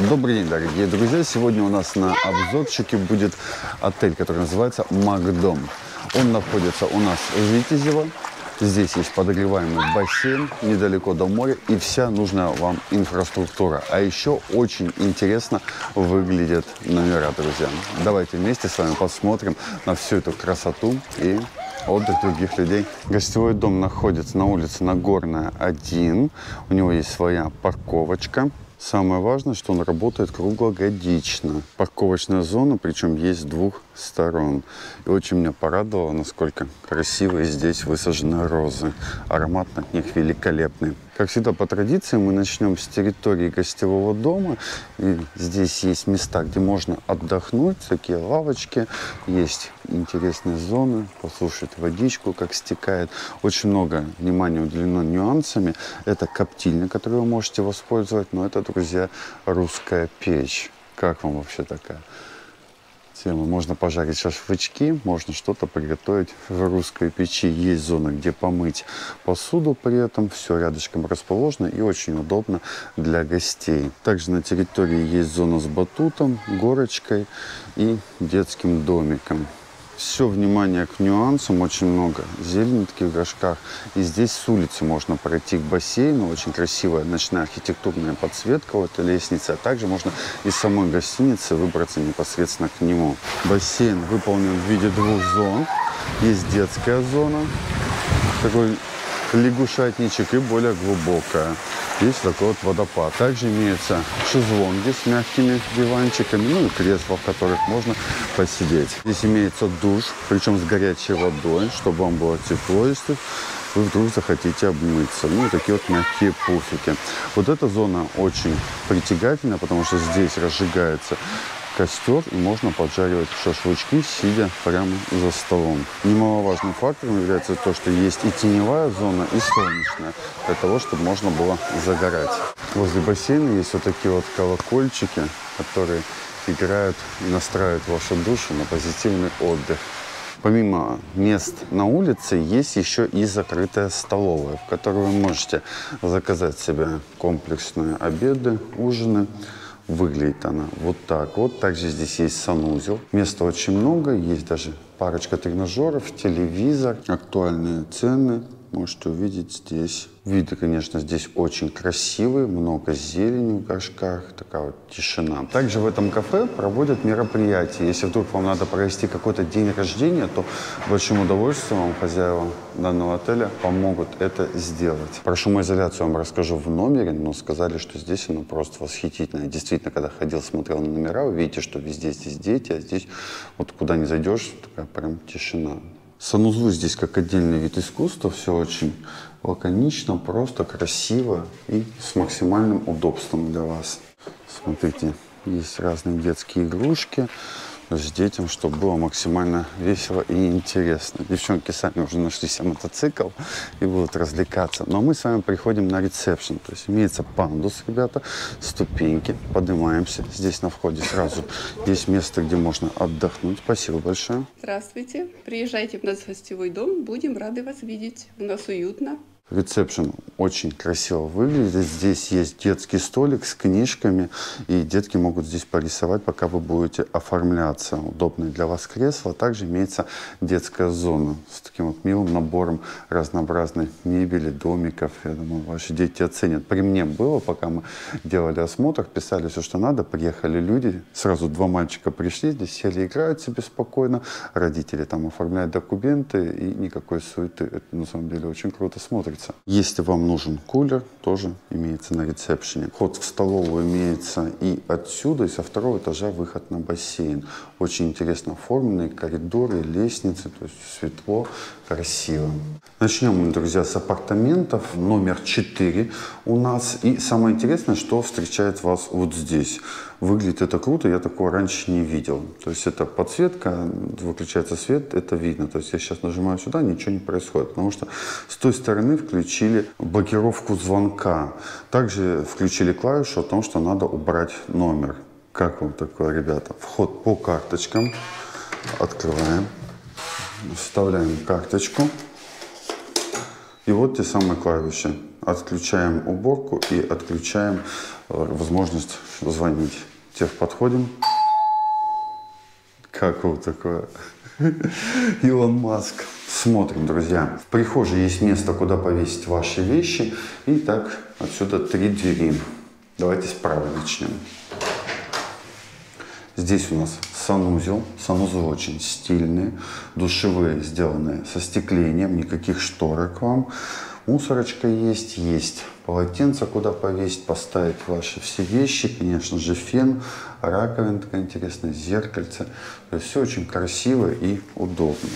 Добрый день, дорогие друзья! Сегодня у нас на обзорчике будет отель, который называется Макдом. Он находится у нас в Витязево. Здесь есть подогреваемый бассейн недалеко до моря и вся нужная вам инфраструктура. А еще очень интересно выглядят номера, друзья. Давайте вместе с вами посмотрим на всю эту красоту и отдых других людей. Гостевой дом находится на улице Нагорная, 1. У него есть своя парковочка. Самое важное, что он работает круглогодично. Парковочная зона, причем есть с двух сторон. И очень меня порадовало, насколько красивые здесь высажены розы. Аромат от них великолепный. Как всегда, по традиции, мы начнем с территории гостевого дома. И здесь есть места, где можно отдохнуть, такие лавочки. Есть интересные зоны, послушать водичку, как стекает. Очень много внимания уделено нюансами. Это коптильня, которую вы можете воспользовать. Но это, друзья, русская печь. Как вам вообще такая тема? Можно пожарить шашлычки, можно что-то приготовить в русской печи. Есть зона, где помыть посуду при этом. Все рядышком расположено и очень удобно для гостей. Также на территории есть зона с батутом, горочкой и детским домиком. Все внимание к нюансам, очень много зелени таких в горшках. И здесь с улицы можно пройти к бассейну. Очень красивая ночная архитектурная подсветка у этой лестницы. А также можно из самой гостиницы выбраться непосредственно к нему. Бассейн выполнен в виде двух зон. Есть детская зона, такой лягушатничек, и более глубокая. Есть такой вот водопад. Также имеются шезлонги с мягкими диванчиками, ну и кресла, в которых можно посидеть. Здесь имеется душ, причем с горячей водой, чтобы вам было тепло, если вы вдруг захотите обмыться. Ну и такие вот мягкие пуфики. Вот эта зона очень притягательна, потому что здесь разжигается костер и можно поджаривать шашлычки, сидя прямо за столом. Немаловажным фактором является то, что есть и теневая зона, и солнечная, для того, чтобы можно было загорать. Возле бассейна есть вот такие вот колокольчики, которые играют и настраивают вашу душу на позитивный отдых. Помимо мест на улице, есть еще и закрытая столовая, в которой вы можете заказать себе комплексные обеды, ужины. Выглядит она вот так вот. Также здесь есть санузел. Места очень много. Есть даже парочка тренажеров, телевизор, актуальные цены. Можете увидеть здесь. Виды, конечно, здесь очень красивые. Много зелени в горшках. Такая вот тишина. Также в этом кафе проводят мероприятия. Если вдруг вам надо провести какой-то день рождения, то большим удовольствием вам хозяева данного отеля помогут это сделать. Про шумоизоляцию вам расскажу в номере, но сказали, что здесь она просто восхитительная. Действительно, когда ходил, смотрел на номера, вы видите, что везде здесь дети, а здесь вот куда не зайдешь, такая прям тишина. Санузлы здесь как отдельный вид искусства, все очень лаконично, просто, красиво и с максимальным удобством для вас. Смотрите, есть разные детские игрушки, то есть детям, чтобы было максимально весело и интересно. Девчонки сами уже нашли себе мотоцикл и будут развлекаться. Но мы с вами приходим на ресепшн, то есть имеется пандус, ребята, ступеньки, поднимаемся. Здесь на входе сразу есть место, где можно отдохнуть. Спасибо большое. Здравствуйте, приезжайте в наш гостевой дом, будем рады вас видеть. У нас уютно. Ресепшн очень красиво выглядит. Здесь есть детский столик с книжками, и детки могут здесь порисовать, пока вы будете оформляться. Удобное для вас кресло. Также имеется детская зона с таким вот милым набором разнообразной мебели, домиков. Я думаю, ваши дети оценят. При мне было, пока мы делали осмотр, писали все, что надо. Приехали люди, сразу 2 мальчика пришли, здесь сели, играют себе спокойно. Родители там оформляют документы, и никакой суеты. Это на самом деле очень круто смотрится. Если вам нужен кулер, тоже имеется на ресепшене. Вход в столовую имеется и отсюда, и со 2-го этажа выход на бассейн. Очень интересно оформленные коридоры, лестницы, то есть светло, красиво. Начнем мы, друзья, с апартаментов. Номер 4 у нас. И самое интересное, что встречает вас вот здесь. Выглядит это круто, я такого раньше не видел. То есть это подсветка, выключается свет, это видно. То есть я сейчас нажимаю сюда, ничего не происходит. Потому что с той стороны включили блокировку звонка. Также включили клавишу о том, что надо убрать номер. Как вам такое, ребята? Вход по карточкам. Открываем. Вставляем карточку. И вот те самые клавиши. Отключаем уборку и отключаем возможность звонить. Техподходим. Как вот такое? Илон Маск. Смотрим, друзья. В прихожей есть место, куда повесить ваши вещи. И так отсюда 3 двери. Давайте справа начнем. Здесь у нас санузел. Санузел очень стильный. Душевые сделаны со стеклением. Никаких шторок вам. Мусорочка есть. Есть полотенце, куда повесить, поставить ваши все вещи. Конечно же, фен, раковина такая интересная, зеркальце. То есть все очень красиво и удобно.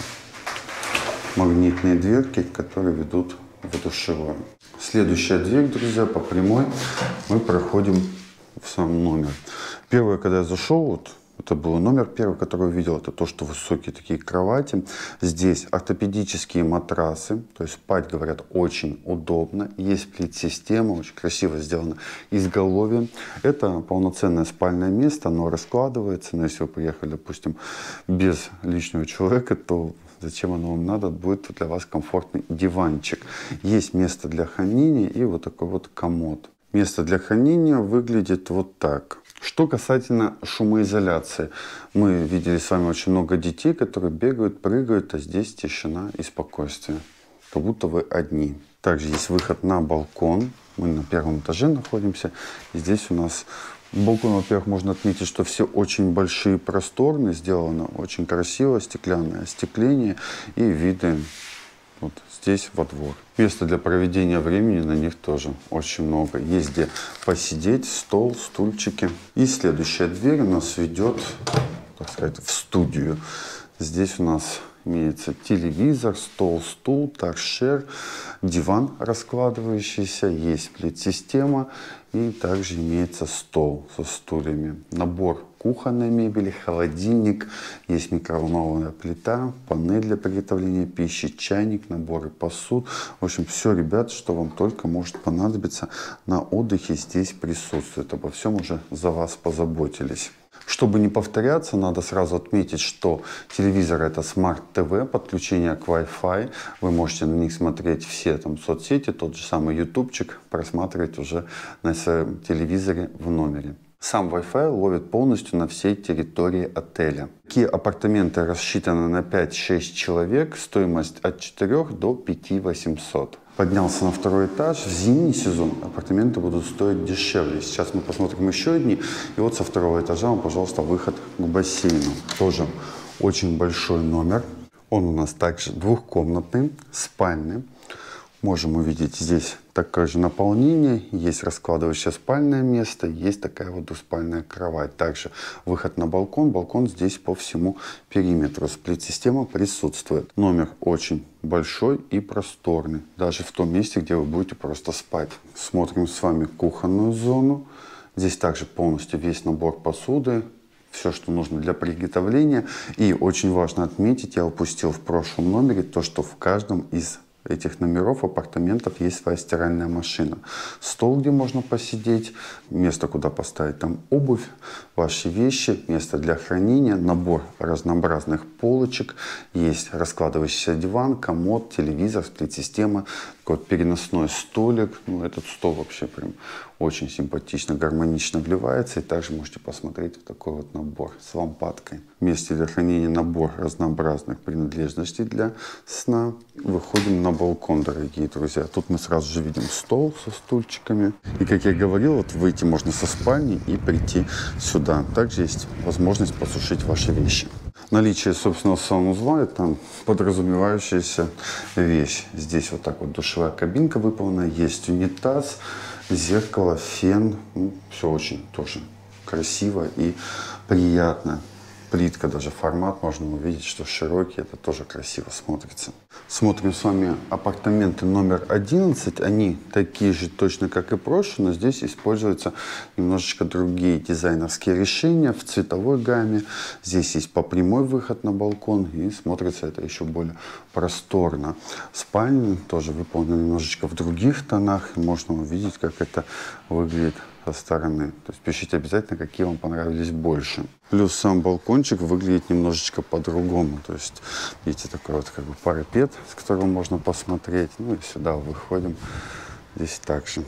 Магнитные дверки, которые ведут в душевую. Следующая дверь, друзья, по прямой мы проходим в сам номер. Первое, когда я зашел, вот это был номер первый, который увидел, это то, что высокие такие кровати. Здесь ортопедические матрасы, то есть спать, говорят, очень удобно. Есть плит-система, очень красиво сделано изголовье. Это полноценное спальное место, оно раскладывается. Но если вы поехали, допустим, без лишнего человека, то зачем оно вам надо? Будет для вас комфортный диванчик. Есть место для хранения и вот такой вот комод. Место для хранения выглядит вот так. Что касательно шумоизоляции. Мы видели с вами очень много детей, которые бегают, прыгают, а здесь тишина и спокойствие. Как будто вы одни. Также есть выход на балкон. Мы на первом этаже находимся. И здесь у нас балкон, во-первых, можно отметить, что все очень большие, просторные, сделано очень красиво, стеклянное остекление и виды вот здесь во двор. Место для проведения времени на них тоже очень много. Есть где посидеть, стол, стульчики. И следующая дверь у нас ведет, так сказать, в студию. Здесь у нас имеется телевизор, стол, стул, торшер, диван раскладывающийся, есть плит-система и также имеется стол со стульями. Набор кухонной мебели, холодильник, есть микроволновая плита, панель для приготовления пищи, чайник, наборы посуд. В общем, все, ребят, что вам только может понадобиться на отдыхе, здесь присутствует. Обо всем уже за вас позаботились. Чтобы не повторяться, надо сразу отметить, что телевизор это Smart TV, подключение к Wi-Fi. Вы можете на них смотреть все там соцсети, тот же самый ютубчик, просматривать уже на своем телевизоре в номере. Сам Wi-Fi ловит полностью на всей территории отеля. Такие апартаменты рассчитаны на 5-6 человек, стоимость от 4 до 5 800. Поднялся на второй этаж. В зимний сезон апартаменты будут стоить дешевле. Сейчас мы посмотрим еще одни. И вот со второго этажа, пожалуйста, выход к бассейну. Тоже очень большой номер. Он у нас также двухкомнатный, спальный. Можем увидеть здесь такое же наполнение. Есть раскладывающее спальное место. Есть такая вот двуспальная кровать. Также выход на балкон. Балкон здесь по всему периметру. Сплит-система присутствует. Номер очень большой и просторный. Даже в том месте, где вы будете просто спать. Смотрим с вами кухонную зону. Здесь также полностью весь набор посуды. Все, что нужно для приготовления. И очень важно отметить, я упустил в прошлом номере, то, что в каждом из этих номеров, апартаментов есть своя стиральная машина. Стол, где можно посидеть, место, куда поставить там обувь, ваши вещи, место для хранения, набор разнообразных полочек, есть раскладывающийся диван, комод, телевизор, сплит-система, такой вот переносной столик. Ну, этот стол вообще прям очень симпатично, гармонично вливается. И также можете посмотреть вот такой вот набор с лампадкой. Месте для хранения набор разнообразных принадлежностей для сна. Выходим на балкон, дорогие друзья. Тут мы сразу же видим стол со стульчиками. И, как я говорил, вот выйти можно со спальни и прийти сюда. Также есть возможность посушить ваши вещи. Наличие собственного санузла – это подразумевающаяся вещь. Здесь вот так вот душевая кабинка выполнена, есть унитаз, зеркало, фен. Ну, все очень тоже красиво и приятно. Плитка, даже формат можно увидеть, что широкий, это тоже красиво смотрится. Смотрим с вами апартаменты номер 11. Они такие же точно, как и прошлые, но здесь используются немножечко другие дизайнерские решения в цветовой гамме. Здесь есть по прямой выход на балкон и смотрится это еще более просторно. Спальня тоже выполнена немножечко в других тонах. Можно увидеть, как это выглядит со стороны. То есть пишите обязательно, какие вам понравились больше. Плюс сам балкончик выглядит немножечко по-другому. То есть, видите, такой вот как бы парапет, с которого можно посмотреть. Ну и сюда выходим. Здесь также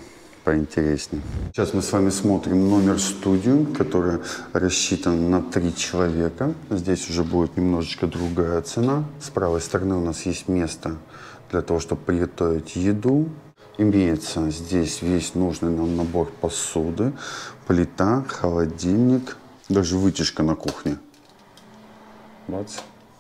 поинтереснее. Сейчас мы с вами смотрим номер-студию, которая рассчитана на 3 человека. Здесь уже будет немножечко другая цена. С правой стороны у нас есть место для того, чтобы приготовить еду. Имеется здесь весь нужный нам набор посуды, плита, холодильник, даже вытяжка на кухне. Бац.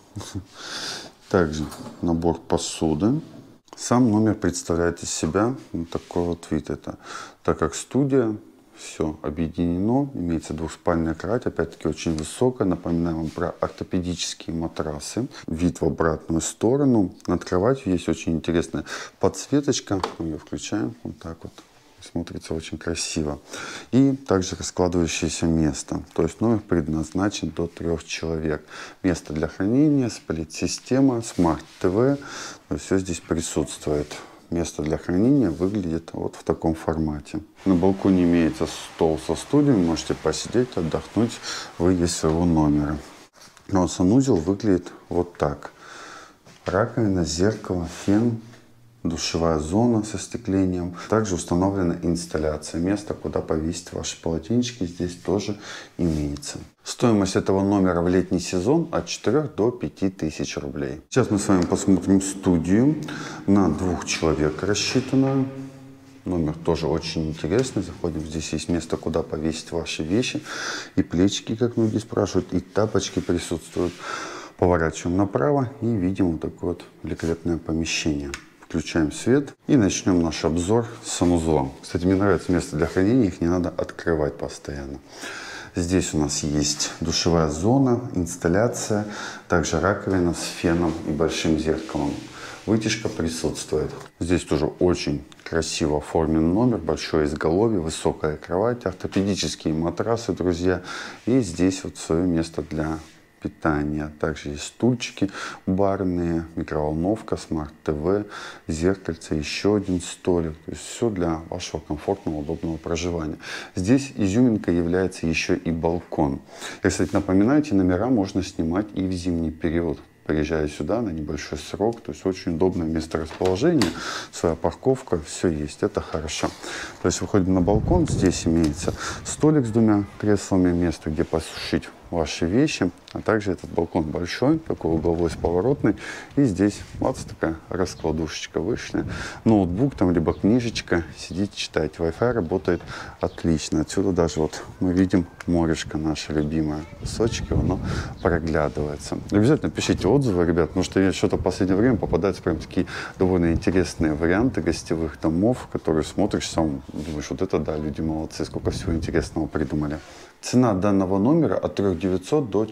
Также набор посуды. Сам номер представляет из себя вот такой вот вид. Это так как студия, все объединено, имеется двухспальная кровать, опять-таки очень высокая. Напоминаю вам про ортопедические матрасы. Вид в обратную сторону. Над кроватью есть очень интересная подсветочка. Мы ее включаем вот так вот. Смотрится очень красиво. И также раскладывающееся место. То есть номер предназначен до 3 человек. Место для хранения, сплит-система, смарт-ТВ. Все здесь присутствует. Место для хранения выглядит вот в таком формате. На балконе имеется стол со стульями. Можете посидеть, отдохнуть, выйти из своего номера. Но санузел выглядит вот так. Раковина, зеркало, фен. Душевая зона со остеклением. Также установлена инсталляция. Место, куда повесить ваши полотенчики, здесь тоже имеется. Стоимость этого номера в летний сезон от 4 до 5 тысяч рублей. Сейчас мы с вами посмотрим студию. На 2 человек рассчитанную. Номер тоже очень интересный. Заходим, здесь есть место, куда повесить ваши вещи. И плечики, как многие спрашивают, и тапочки присутствуют. Поворачиваем направо и видим вот такое вот великолепное помещение. Включаем свет и начнем наш обзор с санузла. Кстати, мне нравится место для хранения, их не надо открывать постоянно. Здесь у нас есть душевая зона, инсталляция, также раковина с феном и большим зеркалом. Вытяжка присутствует. Здесь тоже очень красиво оформлен номер, большое изголовье, высокая кровать, ортопедические матрасы, друзья. И здесь вот свое место для питания. Также есть стульчики барные, микроволновка, смарт-ТВ, зеркальце, еще один столик. То есть все для вашего комфортного, удобного проживания. Здесь изюминкой является еще и балкон. Я, кстати, напоминаю, эти номера можно снимать и в зимний период. Приезжая сюда на небольшой срок, то есть очень удобное месторасположение, своя парковка, все есть, это хорошо. То есть выходим на балкон, здесь имеется столик с 2 креслами, место, где посушить ваши вещи, а также этот балкон большой, такой угловой с поворотный, и здесь вот такая раскладушечка вышла, ноутбук там, либо книжечка, сидите, читайте, Wi-Fi работает отлично, отсюда даже вот мы видим морешко наше любимое, кусочки, оно проглядывается. Обязательно пишите отзывы, ребят, потому что я что-то в последнее время попадаются прям такие довольно интересные варианты гостевых домов, которые смотришь сам, думаешь, вот это да, люди молодцы, сколько всего интересного придумали. Цена данного номера от 3900 до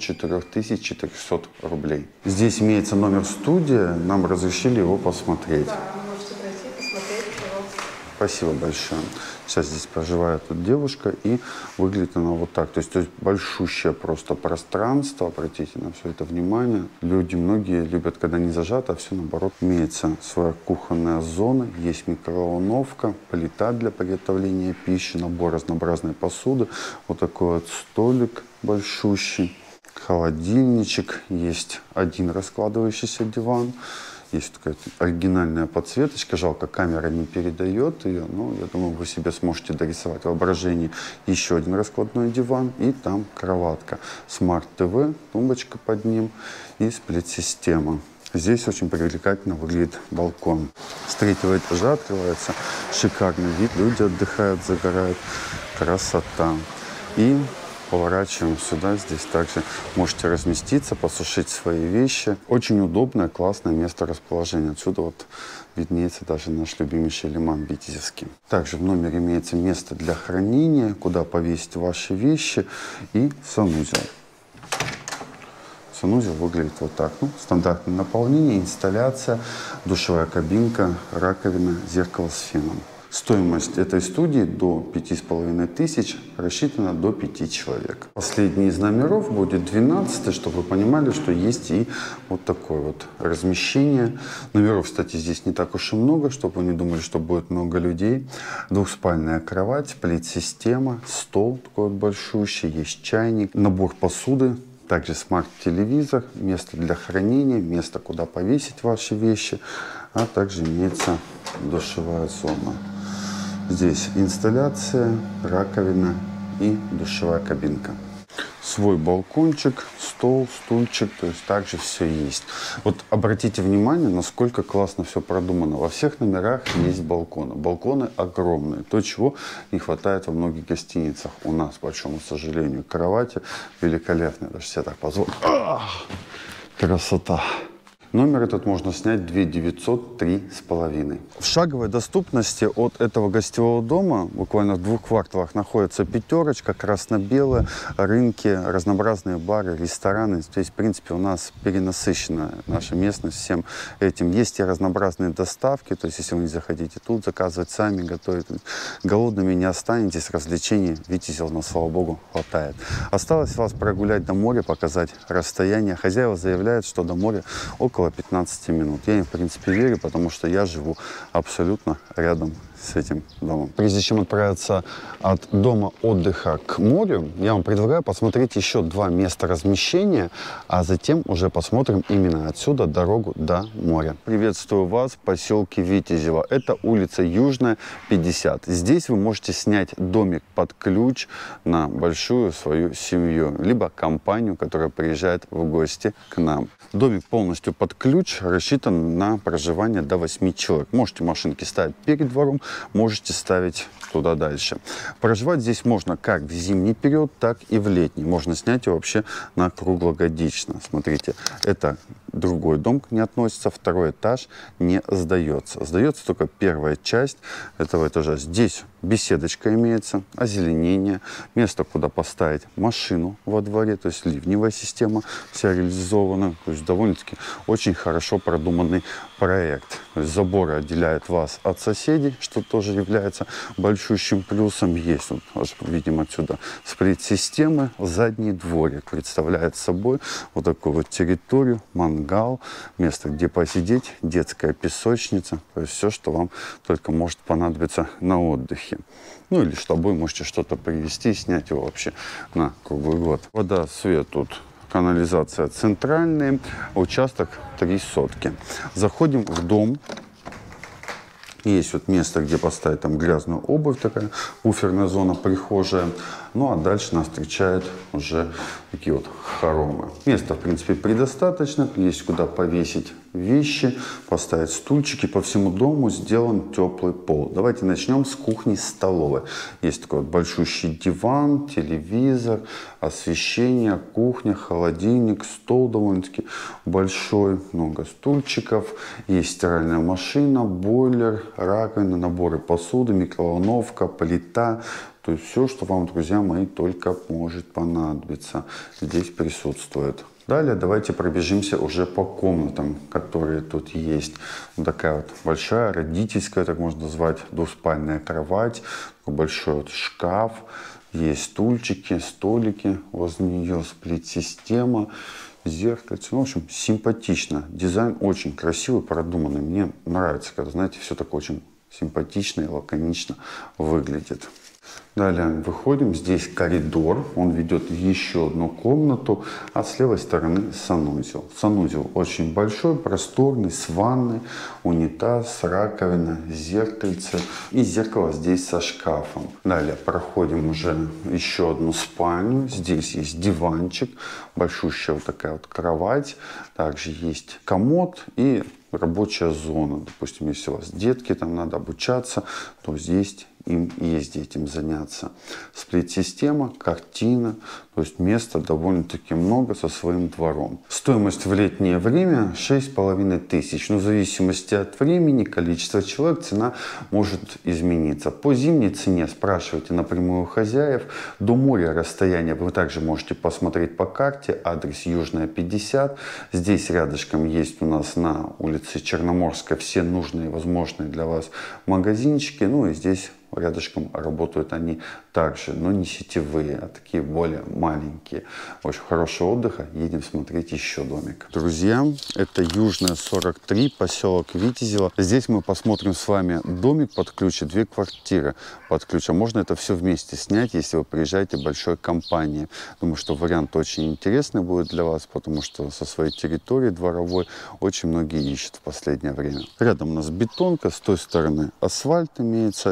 4400 рублей. Здесь имеется номер студия, нам разрешили его посмотреть. Да, вы можете пройти, посмотреть, пожалуйста. Спасибо большое. Сейчас здесь проживает тут девушка, и выглядит она вот так. То есть большущее просто пространство, обратите на все это внимание. Люди многие любят, когда не зажато, а все наоборот. Имеется своя кухонная зона, есть микроволновка, плита для приготовления пищи, набор разнообразной посуды. Вот такой вот столик большущий, холодильничек, есть один раскладывающийся диван. Есть такая оригинальная подсветочка, жалко, камера не передает ее, но я думаю, вы себе сможете дорисовать в воображении. Еще один раскладной диван и там кроватка. Смарт-ТВ, тумбочка под ним и сплит-система. Здесь очень привлекательно выглядит балкон. С 3-го этажа открывается шикарный вид, люди отдыхают, загорают, красота. И поворачиваем сюда, здесь также можете разместиться, посушить свои вещи. Очень удобное, классное место расположения. Отсюда вот виднеется даже наш любимейший лиман Витязевский. Также в номере имеется место для хранения, куда повесить ваши вещи, и санузел. Санузел выглядит вот так. Стандартное наполнение, инсталляция, душевая кабинка, раковина, зеркало с феном. Стоимость этой студии до 5500, рассчитана до 5 человек. Последний из номеров будет 12, чтобы вы понимали, что есть и вот такое вот размещение. Номеров, кстати, здесь не так уж и много, чтобы вы не думали, что будет много людей. Двухспальная кровать, плит-система, стол такой вот большущий, есть чайник, набор посуды. Также смарт-телевизор, место для хранения, место, куда повесить ваши вещи, а также имеется душевая зона. Здесь инсталляция, раковина и душевая кабинка. Свой балкончик, стол, стульчик, то есть также все есть. Вот обратите внимание, насколько классно все продумано. Во всех номерах есть балконы. Балконы огромные, то, чего не хватает во многих гостиницах. У нас, к большому сожалению, кровати великолепные, даже себе так позволю. Красота! Номер этот можно снять 2900, 3,5. В шаговой доступности от этого гостевого дома, буквально в 2 кварталах, находится Пятерочка, красно-белая, рынки, разнообразные бары, рестораны. Здесь, в принципе, у нас перенасыщена наша местность всем этим. Есть и разнообразные доставки, то есть, если вы не захотите тут заказывать, сами готовить. Голодными не останетесь, развлечений, видите, у нас, слава богу, хватает. Осталось вас прогулять до моря, показать расстояние. Хозяева заявляют, что до моря около 15 минут. Я им, в принципе, верю, потому что я живу абсолютно рядом с этим домом. Прежде чем отправиться от дома отдыха к морю, я вам предлагаю посмотреть еще 2 места размещения, а затем уже посмотрим именно отсюда дорогу до моря. Приветствую вас в поселке Витязево. Это улица Южная, 50. Здесь вы можете снять домик под ключ на большую свою семью, либо компанию, которая приезжает в гости к нам. Домик полностью под ключ, рассчитан на проживание до 8 человек. Можете машинки ставить перед двором, можете ставить туда дальше. Проживать здесь можно как в зимний период, так и в летний. Можно снять его вообще на круглогодично. Смотрите, это другой дом не относится, 2-й этаж не сдается. Сдается только 1-я часть этого этажа. Здесь беседочка имеется, озеленение, место, куда поставить машину во дворе, то есть ливневая система вся реализована. То есть довольно-таки очень хорошо продуманный проект. То есть заборы отделяют вас от соседей, что тоже является большущим плюсом. Есть, вот, видим отсюда, сплит-системы, задний дворик представляет собой вот такую вот территорию, мангал, место, где посидеть, детская песочница, то есть все, что вам только может понадобиться на отдыхе. Ну или чтобы вы можете что-то привезти, снять его вообще на круглый год. Вода, свет тут. Канализация центральная, участок 3 сотки. Заходим в дом. Есть вот место, где поставить там грязную обувь, такая буферная зона, прихожая. Ну а дальше нас встречают уже такие вот хоромы. Места, в принципе, предостаточно. Есть куда повесить вещи, поставить стульчики. По всему дому сделан теплый пол. Давайте начнем с кухни-столовой. Есть такой вот большущий диван, телевизор, освещение, кухня, холодильник, стол довольно-таки большой, много стульчиков. Есть стиральная машина, бойлер, раковина, наборы посуды, микроволновка, плита. То есть все, что вам, друзья мои, только может понадобиться, здесь присутствует. Далее давайте пробежимся уже по комнатам, которые тут есть. Вот такая вот большая родительская, так можно назвать, двуспальная кровать, такой большой вот шкаф, есть стульчики, столики, возле нее сплит-система, зеркальце. Ну, в общем, симпатично. Дизайн очень красивый, продуманный. Мне нравится, когда, знаете, все так очень симпатично и лаконично выглядит. Далее выходим, здесь коридор, он ведет в еще одну комнату, а с левой стороны санузел. Санузел очень большой, просторный, с ванной, унитаз, раковина, зеркальце и зеркало здесь со шкафом. Далее проходим уже еще одну спальню, здесь есть диванчик, большущая вот такая вот кровать, также есть комод и рабочая зона. Допустим, если у вас детки, там надо обучаться, то здесь им есть этим заняться. Сплит-система, картина, то есть места довольно-таки много со своим двором. Стоимость в летнее время 6500. Но в зависимости от времени, количества человек, цена может измениться. По зимней цене спрашивайте напрямую у хозяев. До моря расстояние вы также можете посмотреть по карте. Адрес Южная, 50. Здесь рядышком есть у нас на улице Черноморская все нужные и возможные для вас магазинчики. Ну и здесь рядышком работают они также, но не сетевые, а такие более маленькие. Очень хорошего отдыха. Едем смотреть еще домик. Друзья, это Южная, 43, поселок Витязево. Здесь мы посмотрим с вами домик под ключ и 2 квартиры под ключ. А можно это все вместе снять, если вы приезжаете большой компанией. Думаю, что вариант очень интересный будет для вас, потому что со своей территории дворовой очень многие ищут в последнее время. Рядом у нас бетонка, с той стороны асфальт имеется. Это улица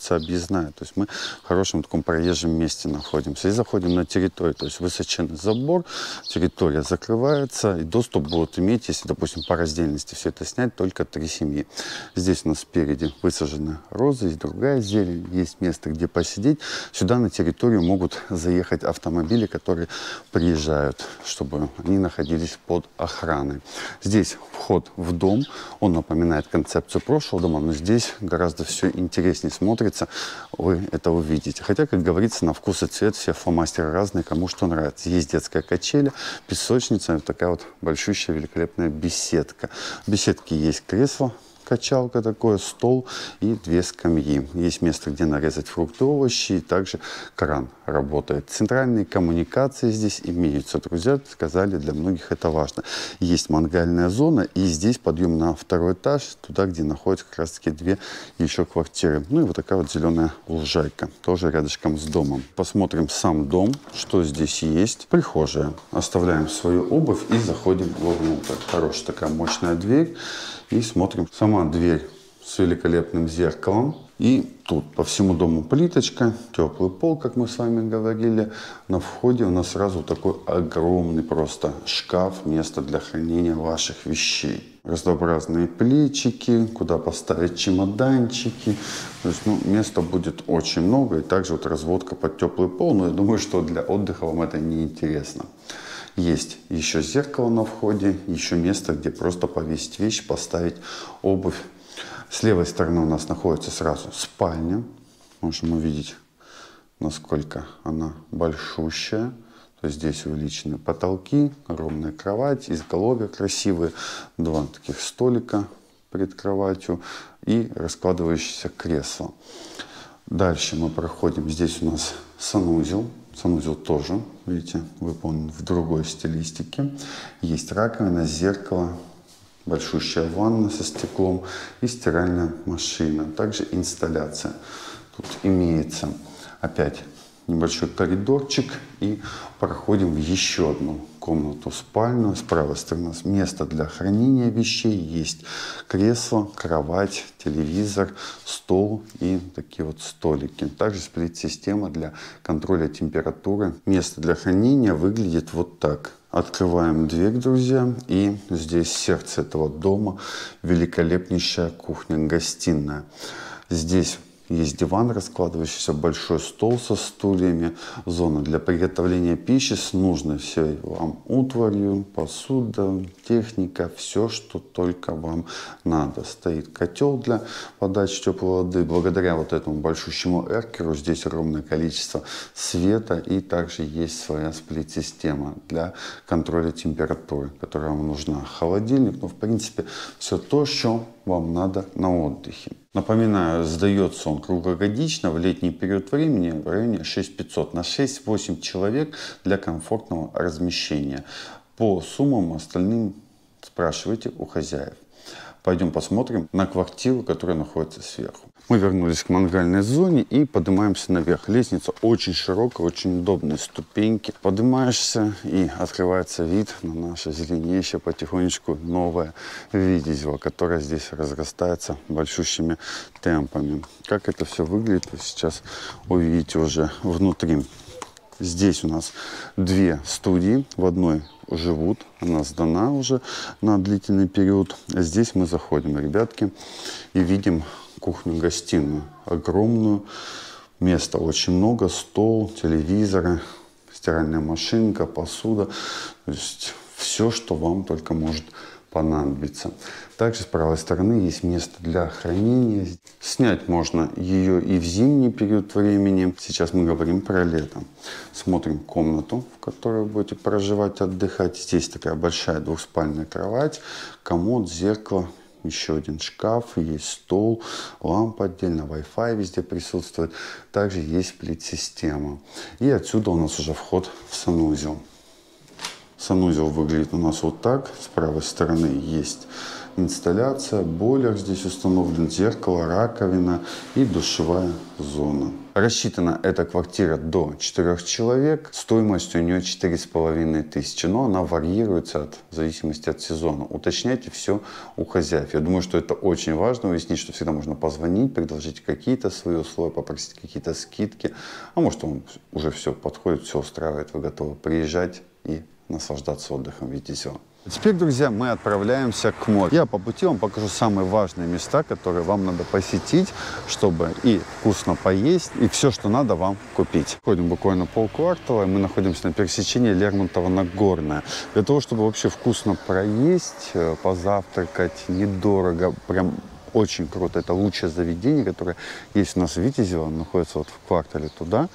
улица объездная, то есть мы в хорошем таком проезжем месте находимся. И заходим на территорию, то есть высоченный забор, территория закрывается, и доступ будут иметь, если, допустим, по раздельности все это снять, только 3 семьи. Здесь у нас спереди высажены розы, есть другая зелень, есть место, где посидеть. Сюда на территорию могут заехать автомобили, которые приезжают, чтобы они находились под охраной. Здесь вход в дом, он напоминает концепцию прошлого дома, но здесь гораздо все интереснее смотрится, вы это увидите. Хотя, как говорится, на вкус и цвет все фломастеры разные, кому что нравится. Есть детская качеля, песочница, такая вот большущая великолепная беседка. В беседке есть кресло, качалка такое, стол и 2 скамьи. Есть место, где нарезать фрукты, овощи, и также кран работает. Центральные коммуникации здесь имеются. Друзья сказали, для многих это важно. Есть мангальная зона, и здесь подъем на 2-й этаж, туда, где находятся как раз таки 2 еще квартиры. Ну и вот такая вот зеленая лужайка, тоже рядышком с домом. Посмотрим сам дом, что здесь есть. Прихожая. Оставляем свою обувь и заходим вовнутрь. Хорошая такая мощная дверь. И смотрим. Сама дверь с великолепным зеркалом. И тут по всему дому плиточка, теплый пол, как мы с вами говорили. На входе у нас сразу такой огромный просто шкаф, место для хранения ваших вещей. Разнообразные плечики, куда поставить чемоданчики. То есть, места будет очень много. И также вот разводка под теплый пол. Но я думаю, что для отдыха вам это не интересно. Есть еще зеркало на входе, еще место, где просто повесить вещи, поставить обувь. С левой стороны у нас находится сразу спальня. Можем увидеть, насколько она большущая. То есть здесь увеличены потолки, огромная кровать, изголовья красивые, 2 таких столика перед кроватью и раскладывающееся кресло. Дальше мы проходим. Здесь у нас санузел. Санузел тоже, видите, выполнен в другой стилистике. Есть раковина, зеркало, большущая ванна со стеклом и стиральная машина. Также инсталляция. Тут имеется опять небольшой коридорчик и проходим в еще одну комнату, спальню. С правой стороны место для хранения вещей. Есть кресло, кровать, телевизор, стол и такие вот столики. Также сплит-система для контроля температуры. Место для хранения выглядит вот так. Открываем дверь, друзья, и здесь сердце этого дома, великолепнейшая кухня-гостиная. Здесь есть диван раскладывающийся, большой стол со стульями, зона для приготовления пищи с нужной всей вам утварью, посуда, техника, все, что только вам надо. Стоит котел для подачи теплой воды. Благодаря вот этому большущему эркеру здесь огромное количество света, и также есть своя сплит-система для контроля температуры, которая вам нужна. Холодильник, в принципе, все то, что вам надо на отдыхе. Напоминаю, сдается он круглогодично в летний период времени в районе 6500 на 6-8 человек для комфортного размещения. По суммам остальным спрашивайте у хозяев. Пойдем посмотрим на квартиру, которая находится сверху. Мы вернулись к мангальной зоне и поднимаемся наверх. Лестница очень широкая, очень удобные ступеньки. Поднимаешься, и открывается вид на наше зеленеющее потихонечку новое Видизево, которое здесь разрастается большущими темпами. Как это все выглядит, вы сейчас увидите уже внутри. Здесь у нас 2 студии, в одной живут, она сдана уже на длительный период. Здесь мы заходим, ребятки, и видим кухню-гостиную огромную. Места очень много, стол, телевизоры, стиральная машинка, посуда. То есть все, что вам только может понадобится. Также с правой стороны есть место для хранения. Снять можно ее и в зимний период времени. Сейчас мы говорим про лето. Смотрим комнату, в которой вы будете проживать, отдыхать. Здесь такая большая двухспальная кровать, комод, зеркало, еще один шкаф, есть стол, лампа отдельно, Wi-Fi везде присутствует. Также есть сплит-система. И отсюда у нас уже вход в санузел. Санузел выглядит у нас вот так. С правой стороны есть инсталляция, бойлер здесь установлен, зеркало, раковина и душевая зона. Рассчитана эта квартира до 4 человек. Стоимость у нее 4500, но она варьируется в зависимости от сезона. Уточняйте все у хозяев. Я думаю, что это очень важно уяснить, что всегда можно позвонить, предложить какие-то свои условия, попросить какие-то скидки. А может, вам уже все подходит, все устраивает, вы готовы приезжать и наслаждаться отдыхом в Витязево. Теперь, друзья, мы отправляемся к морю. Я по пути вам покажу самые важные места, которые вам надо посетить, чтобы и вкусно поесть, и все, что надо вам купить. Ходим буквально полквартала, и мы находимся на пересечении Лермонтова-Нагорная. Для того, чтобы вообще вкусно проесть, позавтракать, недорого, прям очень круто. Это лучшее заведение, которое есть у нас в Витязево, оно находится вот в квартале туда.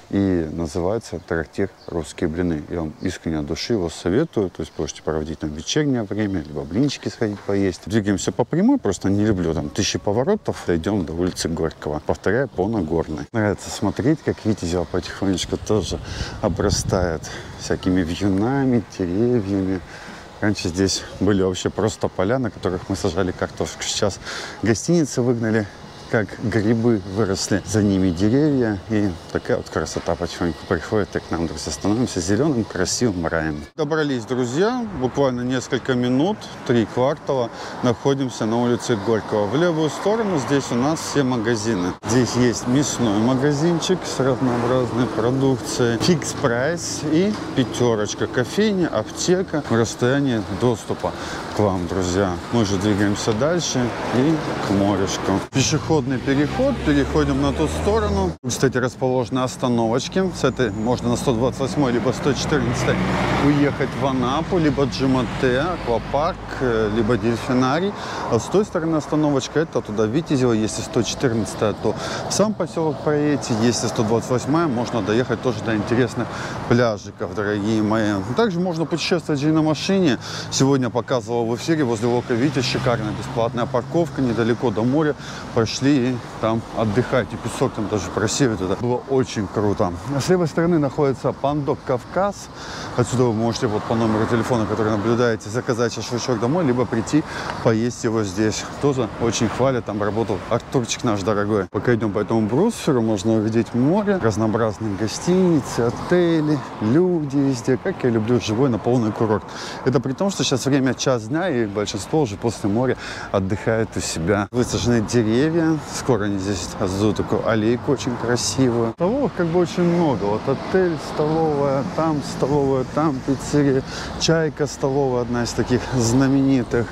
И называется «Трактир Русские блины». Я вам искренне от души его советую. То есть можете проводить там вечернее время, либо блинчики сходить поесть. Двигаемся по прямой, просто не люблю там 1000 поворотов. Дойдем до улицы Горького. Повторяю, по Нагорной. Нравится смотреть, как Витязево потихонечку тоже обрастает всякими вьюнами, деревьями. Раньше здесь были вообще просто поля, на которых мы сажали картошку. Сейчас гостиницы выгнали, как грибы выросли за ними деревья. И такая вот красота потихоньку приходит и к нам, друзья. Становимся зеленым, красивым раем. Добрались, друзья. Буквально несколько минут, 3 квартала. Находимся на улице Горького. В левую сторону здесь у нас все магазины. Здесь есть мясной магазинчик с разнообразной продукцией. Фикс прайс и пятерочка. Кофейня, аптека. В расстоянии доступа к вам, друзья. Мы же двигаемся дальше и к морюшку. Пешеходный переход. Переходим на ту сторону. Кстати, расположены остановочки. С этой можно на 128 либо 114 уехать в Анапу, либо Джимате, аквапарк, либо дельфинарий. А с той стороны остановочка, это туда Витязево. Если 114, то в сам поселок проедете. Если 128, можно доехать тоже до интересных пляжиков, дорогие мои. Также можно путешествовать и на машине. Сегодня показывал в эфире возле Лока Витя. Шикарная бесплатная парковка недалеко до моря. Пошли и там отдыхайте. Песок там даже просеивает. Это было очень круто. А с левой стороны находится Пандок Кавказ. Отсюда вы можете вот по номеру телефона, который наблюдаете, заказать шашлычок домой, либо прийти поесть его здесь. Тоже очень хвалят. Там работал Артурчик наш дорогой. Пока идем по этому брусферу, можно увидеть море, разнообразные гостиницы, отели, люди везде. Как я люблю живой на полный курорт. Это при том, что сейчас время час дня, и большинство уже после моря отдыхает у себя. Высажены деревья. Скоро они здесь создадут такую аллейку очень красивую. Столовых как бы очень много. Вот отель, столовая, там пиццерия. Чайка столовая, одна из таких знаменитых.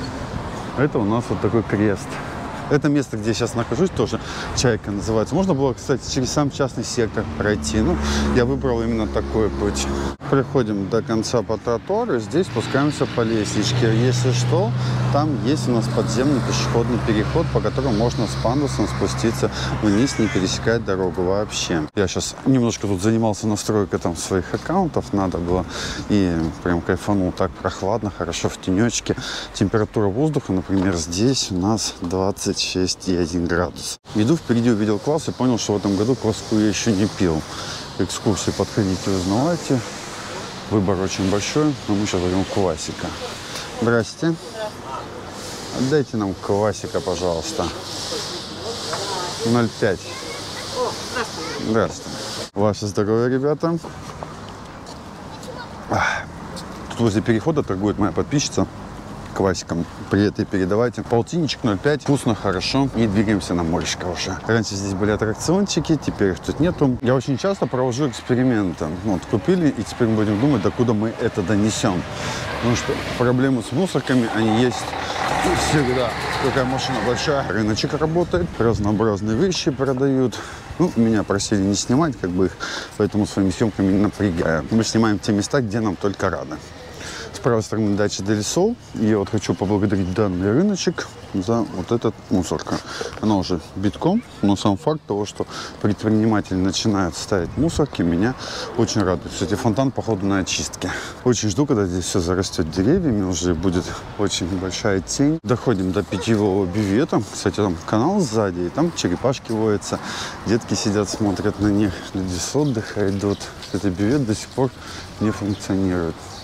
Это у нас вот такой крест. Это место, где я сейчас нахожусь, тоже Чайка называется. Можно было, кстати, через сам частный сектор пройти. Но я выбрал именно такой путь. Приходим до конца по тротуару. Здесь спускаемся по лестничке. Если что, там есть у нас подземный пешеходный переход, по которому можно с пандусом спуститься вниз, не пересекать дорогу вообще. Я сейчас немножко тут занимался настройкой там своих аккаунтов. Надо было. И прям кайфанул. Так прохладно, хорошо в тенечке. Температура воздуха, например, здесь у нас 26,1 градус. Иду впереди, увидел квас и понял, что в этом году кваску я еще не пил. Экскурсии подходите, узнавайте. Выбор очень большой, но мы сейчас возьмем квасика. Здрасте. Отдайте нам квасика, пожалуйста. 0,5. Здравствуйте. Ваше здоровье, ребята. Тут возле перехода торгует моя подписчица квасиком. Привет и передавайте. Полтинничек 0,5. Вкусно, хорошо. И двигаемся на моречко уже. Раньше здесь были аттракциончики, теперь их тут нету. Я очень часто провожу эксперименты. Вот, купили, и теперь мы будем думать, докуда мы это донесем. Потому что проблемы с мусорками, они есть всегда. Такая машина большая. Рыночек работает. Разнообразные вещи продают. Ну, меня просили не снимать, как бы их, поэтому своими съемками не напрягаю. Мы снимаем те места, где нам только рады. С правой стороны дача Дель Сол. И я вот хочу поблагодарить данный рыночек за вот этот мусорка. Она уже битком, но сам факт того, что предприниматели начинают ставить мусорки, меня очень радует. Кстати, фонтан, походу, на очистке. Очень жду, когда здесь все зарастет деревьями, уже будет очень большая тень. Доходим до питьевого бювета. Кстати, там канал сзади, и там черепашки водятся. Детки сидят, смотрят на них. Люди с отдыха идут. Кстати, бювет до сих пор не функционирует. А жаль.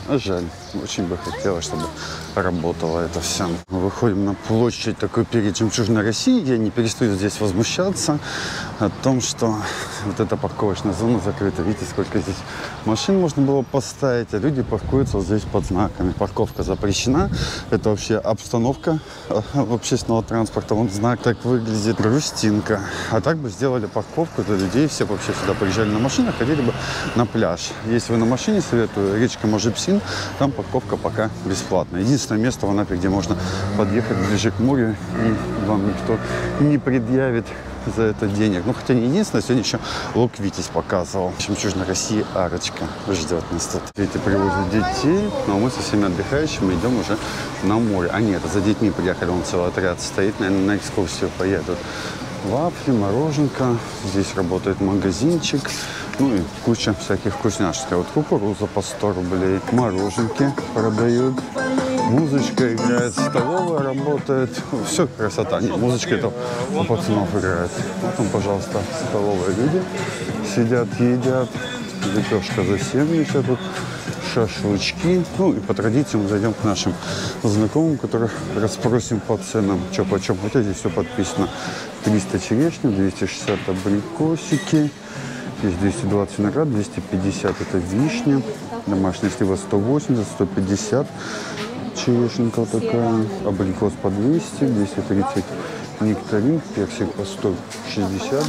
очень бы хотелось, чтобы работало это все. Мы выходим на площадь такой перед Жемчужной России. Я не перестаю здесь возмущаться о том, что вот эта парковочная зона закрыта. Видите, сколько здесь машин можно было поставить, а люди паркуются вот здесь под знаками. Парковка запрещена. Это вообще обстановка общественного транспорта. Вон знак так выглядит. Грустинка. А так бы сделали парковку для людей. Все вообще сюда приезжали на машинах, ходили бы на пляж. Если вы на машине, советую, речка Можепсин, там парковка пока бесплатная. Единственное место в Анапе, где можно подъехать ближе к морю, и вам никто не предъявит за это денег. Ну, хотя не единственное, сегодня еще Лук Витязь показывал. Жемчужной России арочка ждет нас тут. Дети привозят детей, но мы со всеми отдыхающими идем уже на море. А нет, за детьми приехали, он целый отряд стоит, наверное, на экскурсию поедут. Вафли, мороженка, здесь работает магазинчик, ну и куча всяких вкусняшек. Вот кукуруза по 100 рублей, мороженки продают, музычка играет, столовая работает, все красота. Нет, музычка это у пацанов играет. Вот там, пожалуйста, столовые люди сидят, едят, лепешка за 70, тут шашлычки. Ну и по традиции мы зайдем к нашим знакомым, которых расспросим по ценам, что почем. Хотя здесь все подписано. 300 черешня, 260 абрикосики, здесь 220 виноград, 250 это вишня, домашняя слива 180, 150 черешенка вот такая, абрикос по 200, 230 нектарин, персик по 160,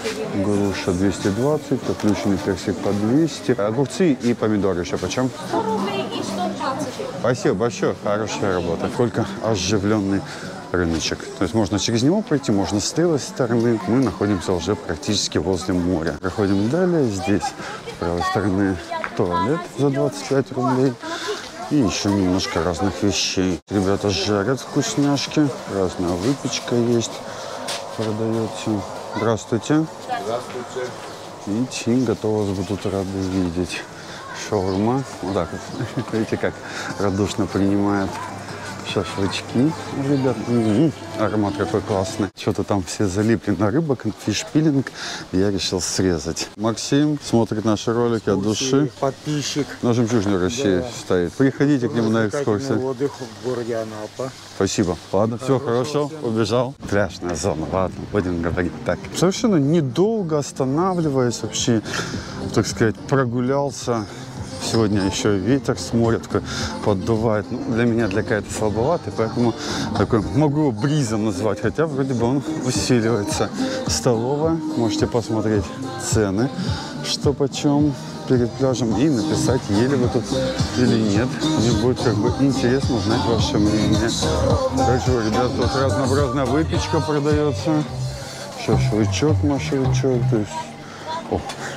груша 220, отлученный персик по 200, огурцы и помидоры еще почем? 100 рублей и 120. Спасибо большое, хорошая работа. Сколько оживленный рыночек. То есть можно через него пройти, можно с левой стороны. Мы находимся уже практически возле моря. Проходим далее. Здесь с правой стороны туалет за 25 рублей. И еще немножко разных вещей. Ребята жарят вкусняшки. Разная выпечка есть. Продается. Здравствуйте. Здравствуйте. И готовы вас будут рады видеть. Шаурма. Вот так вот. Видите, как радушно принимает шашлычки, ребят. Аромат какой классный. Что-то там все залипли на рыбок, фишпилинг. Я решил срезать. Максим смотрит наши ролики от души. Подписчик. На Жемчужной России Да. стоит. Приходите к нему на экскурсию. Отдых в городе Анапа. Спасибо. Ладно, все хорошо. Убежал. Пляжная зона. Ладно, будем говорить так. Совершенно недолго останавливаясь, вообще, так сказать, прогулялся. Сегодня еще ветер с моря такой поддувает. Ну, для меня для какая-то слабоватый, поэтому такой могу его бризом назвать, хотя вроде бы он усиливается. Столовая, можете посмотреть цены, что почем перед пляжем, и написать, ели вы тут или нет. Мне будет как бы интересно узнать ваше мнение. Также, ребята, тут разнообразная выпечка продается. Шашлычок, машевичок, то есть... О,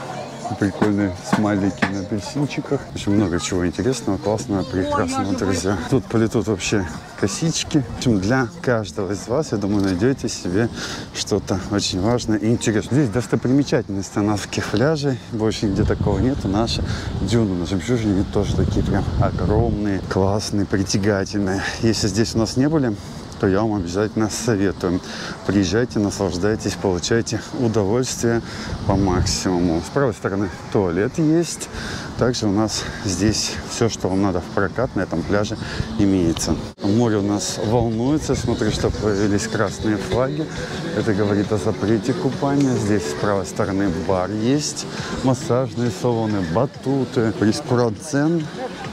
прикольные смайлики на апельсинчиках. Очень много чего интересного, классного, прекрасного, друзья. Тут полетут вообще косички. В общем, для каждого из вас, я думаю, найдете себе что-то очень важное и интересное. Здесь достопримечательность анапских пляжей. Больше нигде такого нету. Наши дюны на Жемчужине тоже такие прям огромные, классные, притягательные. Если здесь у нас не были, то я вам обязательно советую. Приезжайте, наслаждайтесь, получайте удовольствие по максимуму. С правой стороны туалет есть. Также у нас здесь все, что вам надо в прокат на этом пляже, имеется. Море у нас волнуется. Смотрю, что появились красные флаги. Это говорит о запрете купания. Здесь с правой стороны бар есть. Массажные салоны, батуты. Прейскурант цен.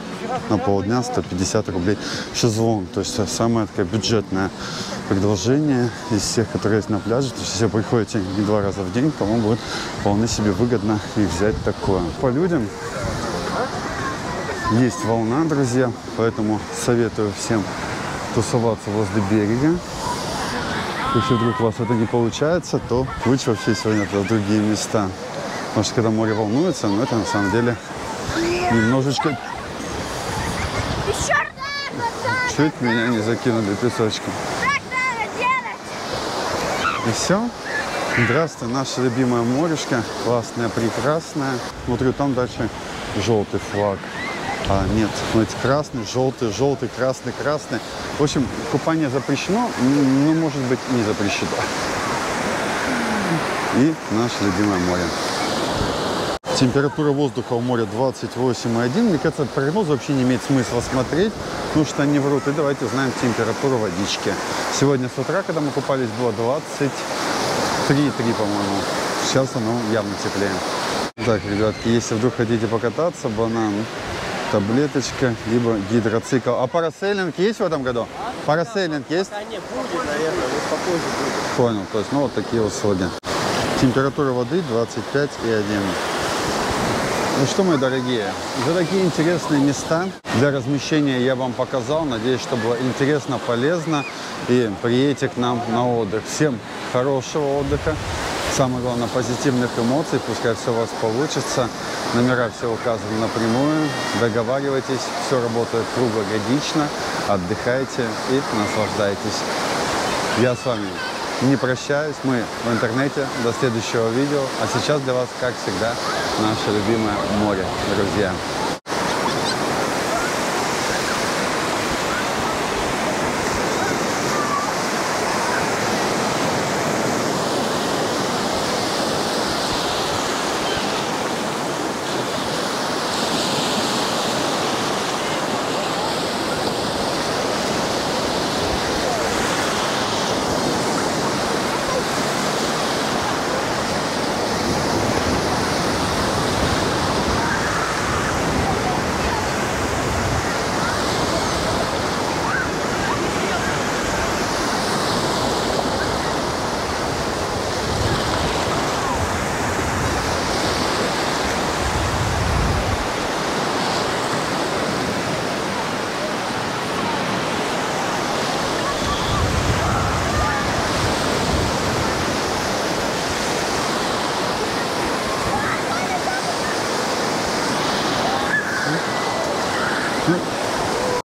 На полдня 150 рублей шезлонг. То есть самое такое бюджетное предложение из всех, которые есть на пляже. То есть если вы приходите не 2 раза в день, то вам будет вполне себе выгодно и взять такое. По людям есть волна, друзья, поэтому советую всем тусоваться возле берега. Если вдруг у вас это не получается, то лучше вообще сегодня в другие места. Потому что когда море волнуется, но это на самом деле немножечко... Чуть меня не закинули песочком. И все. Здравствуй, наше любимое морешко. Классное, прекрасное. Смотрю, там дальше желтый флаг. А нет, смотрите, красный, желтый, красный. В общем, купание запрещено, но может быть и не запрещено. И наше любимое море. Температура воздуха у моря 28,1. Мне кажется, прогноз вообще не имеет смысла смотреть, потому что они врут. И давайте узнаем температуру водички. Сегодня с утра, когда мы купались, было 23,3, по-моему. Сейчас оно явно теплее. Так, ребятки, если вдруг хотите покататься, банан, таблеточка, либо гидроцикл. А парасейлинг есть в этом году? Парасейлинг есть? Да не, будет, наверное, но попозже будет. Понял, то есть, ну, вот такие услуги. Температура воды 25,1. Ну что, мои дорогие, за такие интересные места для размещения я вам показал. Надеюсь, что было интересно, полезно. И приедете к нам на отдых. Всем хорошего отдыха. Самое главное, позитивных эмоций. Пускай все у вас получится. Номера все указаны напрямую. Договаривайтесь. Все работает круглогодично. Отдыхайте и наслаждайтесь. Я с вами не прощаюсь. Мы в интернете. До следующего видео. А сейчас для вас, как всегда, наше любимое море, друзья.